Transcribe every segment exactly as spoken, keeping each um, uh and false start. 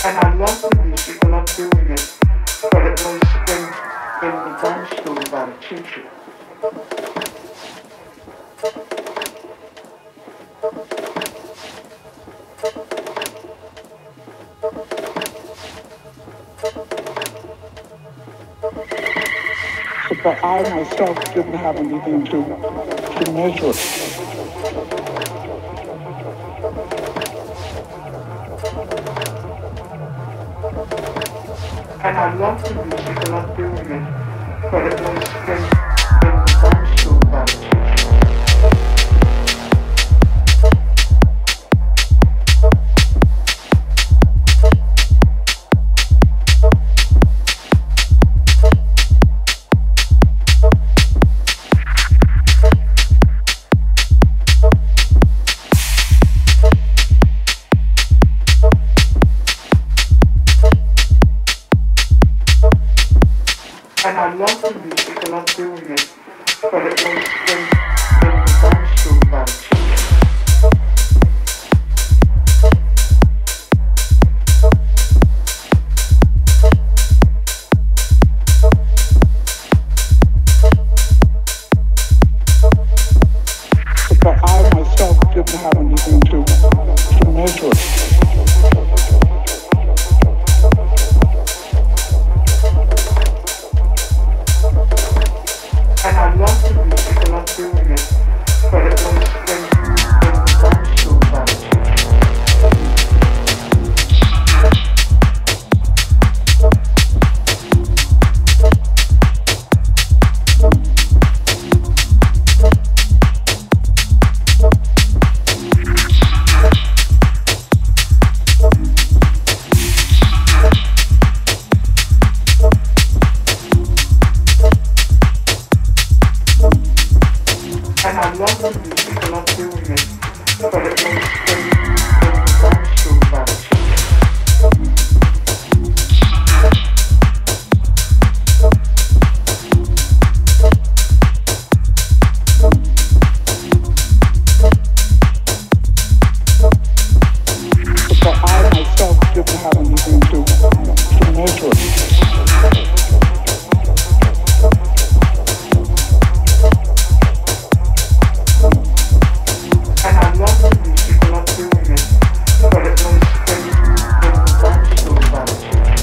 And I love the music, I love doing it, but it was in, in the dance school about a teacher. But I myself didn't have anything to, to measure it. And I love the music, I love doing it, but it was in, in the dance school about a teacher. And I love the music, I love doing it, but it was in, in the dance school about a teacher. But I myself didn't have anything to, to measure it. And I love the music, I love doing it, but it was in, in the dance school about a teacher. And I love the music, I love doing it, but it was in, in the dance school about a teacher. But I myself didn't have anything to, to measure it. And I love the music, I love doing it, but it was in, in the dance school about a teacher.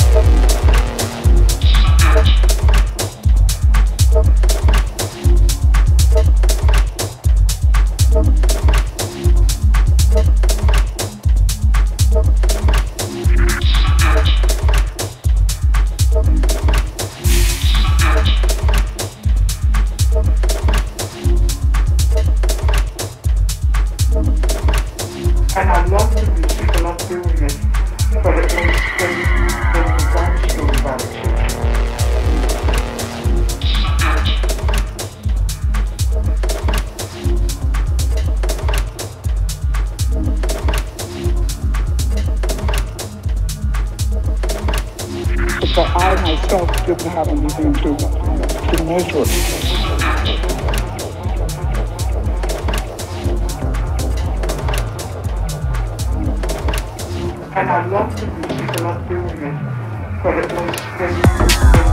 And I love the music, I love doing it, but it was in, in the dance school about a teacher. But I myself didn't have anything to, to measure it. And I love the music, I love doing it, but it was in, in